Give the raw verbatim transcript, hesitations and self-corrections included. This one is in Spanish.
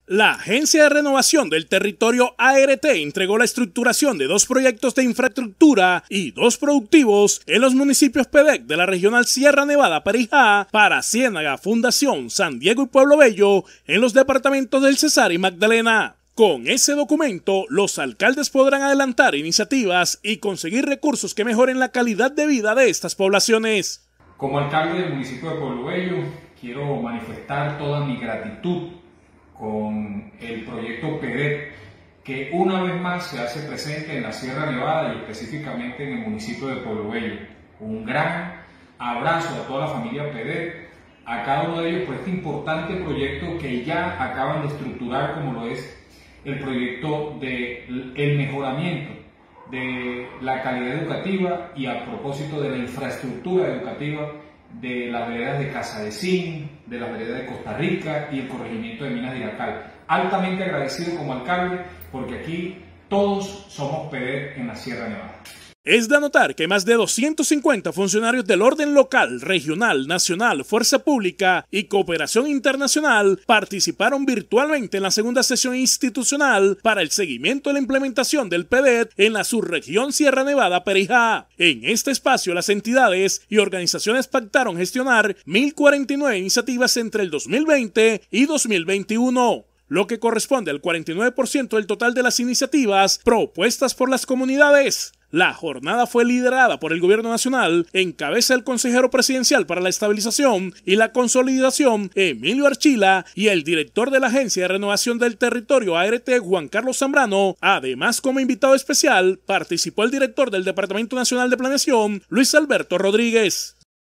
La Agencia de Renovación del Territorio A R T entregó la estructuración de dos proyectos de infraestructura y dos productivos en los municipios P E D E C de la regional Sierra Nevada Perijá para Ciénaga, Fundación, San Diego y Pueblo Bello en los departamentos del Cesar y Magdalena. Con ese documento, los alcaldes podrán adelantar iniciativas y conseguir recursos que mejoren la calidad de vida de estas poblaciones. Como alcalde del municipio de Pueblo Bello, quiero manifestar toda mi gratitud con el proyecto P E D E C, que una vez más se hace presente en la Sierra Nevada y específicamente en el municipio de Pueblo Bello. Un gran abrazo a toda la familia P E D E C, a cada uno de ellos por este importante proyecto que ya acaban de estructurar, como lo es el proyecto del mejoramiento de la calidad educativa y a propósito de la infraestructura educativa de las veredas de Casadecín, de las veredas de Costa Rica y el corregimiento de Minas de Iracal. Altamente agradecido como alcalde porque aquí todos somos P E D E C en la Sierra Nevada. Es de anotar que más de doscientos cincuenta funcionarios del orden local, regional, nacional, fuerza pública y cooperación internacional participaron virtualmente en la segunda sesión institucional para el seguimiento de la implementación del P E D E C en la subregión Sierra Nevada Perijá. En este espacio, las entidades y organizaciones pactaron gestionar mil cuarenta y nueve iniciativas entre el dos mil veinte y dos mil veintiuno. Lo que corresponde al cuarenta y nueve por ciento del total de las iniciativas propuestas por las comunidades. La jornada fue liderada por el Gobierno Nacional, en cabeza del consejero presidencial para la estabilización y la consolidación, Emilio Archila, y el director de la Agencia de Renovación del Territorio A R T, Juan Carlos Zambrano. Además, como invitado especial, participó el director del Departamento Nacional de Planeación, Luis Alberto Rodríguez.